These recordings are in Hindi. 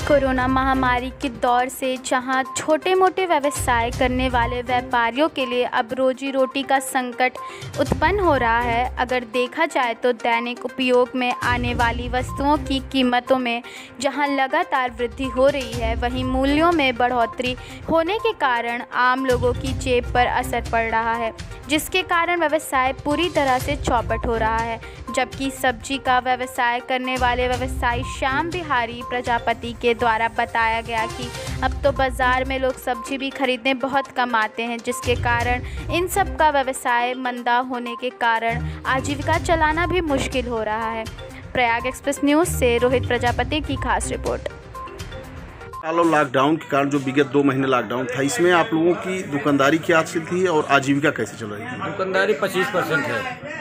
कोरोना महामारी के दौर से जहां छोटे मोटे व्यवसाय करने वाले व्यापारियों के लिए अब रोजी रोटी का संकट उत्पन्न हो रहा है। अगर देखा जाए तो दैनिक उपयोग में आने वाली वस्तुओं की कीमतों में जहां लगातार वृद्धि हो रही है, वहीं मूल्यों में बढ़ोतरी होने के कारण आम लोगों की जेब पर असर पड़ रहा है, जिसके कारण व्यवसाय पूरी तरह से चौपट हो रहा है। जबकि सब्जी का व्यवसाय करने वाले व्यवसायी श्याम बिहारी प्रजापति के द्वारा बताया गया कि अब तो बाज़ार में लोग सब्जी भी खरीदने बहुत कम आते हैं, जिसके कारण इन सब का व्यवसाय मंदा होने के कारण आजीविका चलाना भी मुश्किल हो रहा है। प्रयाग एक्सप्रेस न्यूज़ से रोहित प्रजापति की खास रिपोर्ट। लॉकडाउन के कारण जो विगत 2 महीने लॉकडाउन था, इसमें आप लोगों की दुकानदारी क्या चल थी और आजीविका कैसे चल रही है? दुकानदारी 25% है।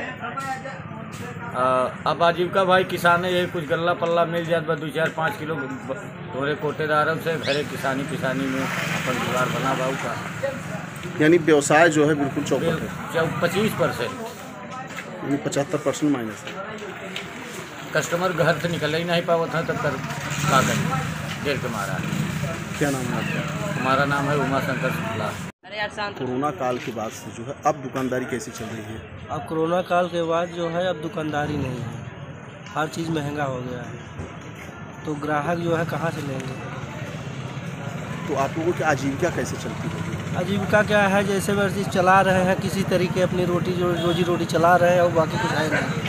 अब आजीविका भाई किसान है, यही कुछ गल्ला पल्ला मिल जाए, 2-4-5 किलो थोड़े कोटेदारों से घरे किसानी में अपन जुगाड़ बना भाव का। यानी व्यवसाय जो है बिल्कुल चौपट है। 25%, 75% माइनस है। कस्टमर घर से निकल ही नहीं पावा था, तब कर का करें देर के मारा। क्या नाम है आपका? हमारा नाम है उमा शंकर शुक्ला। कोरोना काल के बाद से जो है अब दुकानदारी कैसी चल रही है? अब कोरोना काल के बाद जो है अब दुकानदारी नहीं है, हर चीज़ महंगा हो गया है, तो ग्राहक जो है कहाँ से लेंगे? तो आप लोगों की आजीविका कैसे चलती है? आजीविका क्या है, जैसे वैसे चला रहे हैं, किसी तरीके अपनी रोजी रोटी चला रहे हैं और बाकी कुछ है नहीं।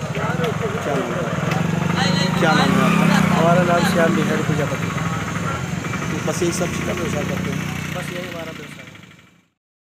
क्या नाम है आपका? हमारा नाम श्याम बिहारी प्रजापति। तो बस यही सब चीज़ का व्यवसाय करते हैं? बस यही हमारा व्यवसाय।